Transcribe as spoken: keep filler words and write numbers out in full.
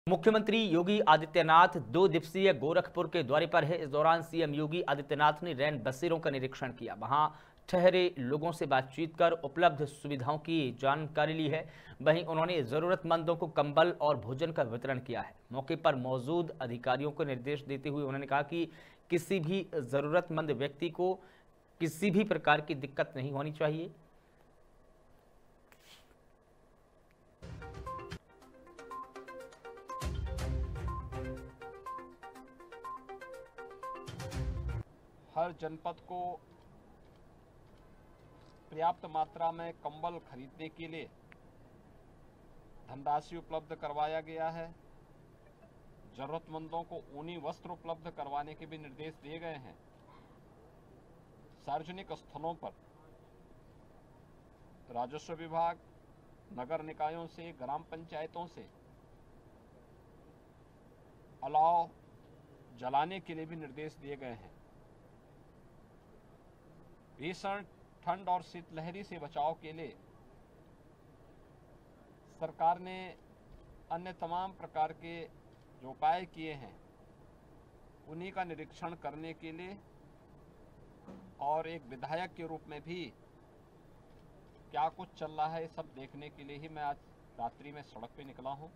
मुख्यमंत्री योगी आदित्यनाथ दो दिवसीय गोरखपुर के दौरे पर है। इस दौरान सीएम योगी आदित्यनाथ ने रैन बसेरों का निरीक्षण किया, वहां ठहरे लोगों से बातचीत कर उपलब्ध सुविधाओं की जानकारी ली है। वहीं उन्होंने जरूरतमंदों को कंबल और भोजन का वितरण किया है। मौके पर मौजूद अधिकारियों को निर्देश देते हुए उन्होंने कहा कि किसी भी जरूरतमंद व्यक्ति को किसी भी प्रकार की दिक्कत नहीं होनी चाहिए। हर जनपद को पर्याप्त मात्रा में कंबल खरीदने के लिए धनराशि उपलब्ध करवाया गया है। जरूरतमंदों को ऊनी वस्त्र उपलब्ध करवाने के भी निर्देश दिए गए हैं। सार्वजनिक स्थलों पर राजस्व विभाग, नगर निकायों से, ग्राम पंचायतों से अलाव जलाने के लिए भी निर्देश दिए गए हैं। भीषण ठंड और शीतलहरी से बचाव के लिए सरकार ने अन्य तमाम प्रकार के जो उपाय किए हैं उन्हीं का निरीक्षण करने के लिए और एक विधायक के रूप में भी क्या कुछ चल रहा है सब देखने के लिए ही मैं आज रात्रि में सड़क पे निकला हूं।